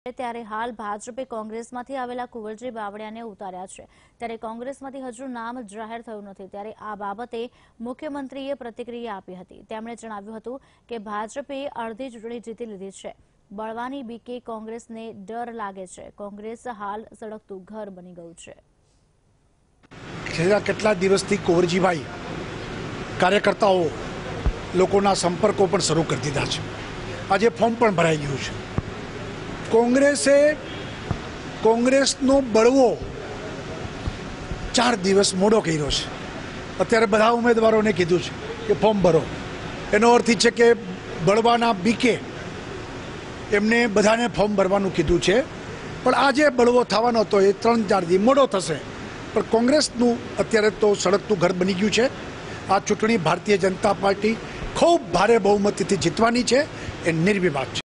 ત્યારે હાલ ભાજપે કોંગ્રેસમાંથી આવેલા કુંવરજી બાવળિયાને ઉતાર્યા છે। ત્યારે કોંગ્રેસમાંથી હજુ નામ જાહેર થયું નથી। ત્યારે આ બાબતે મુખ્યમંત્રીએ પ્રતિક્રિયા આપી હતી। તેમણે જણાવ્યું હતું કે ભાજપે અડધી ચૂંટણી જીતી લીધી છે। બળવાની બીકે કોંગ્રેસને ડર લાગે છે। કોંગ્રેસ હાલ સળગતું ઘર બની ગયું છે। છેલ્લા કેટલા દિવસથી કુંવરજીભાઈ કાર્યકર્તાઓ લોકોના સંપર્કો પણ શરૂ કરી દીધા છે। આજે ફોર્મ પણ ભરાઈ ગયું છે। કોંગ્રેસનો બળવો 4 દિવસ મોડો કર્યો છે। અત્યારે બધા ઉમેદવારોને કીધું છે કે ફોર્મ ભરો। એનો અર્થ છે કે બળવાના બીકે એમને બધાને ફોર્મ ભરવાનું કીધું છે। પણ આજે બળવો થવાનો હતો એ 3-4 દી મોડો થશે। પણ કોંગ્રેસનું અત્યારે તો સળગતું ઘર બની ગયું છે। આ ચૂંટણી ભારતીય જનતા પાર્ટી ખૂબ ભારે બહુમતીથી જીતવાની છે, એ નિર્વિવાદ છે।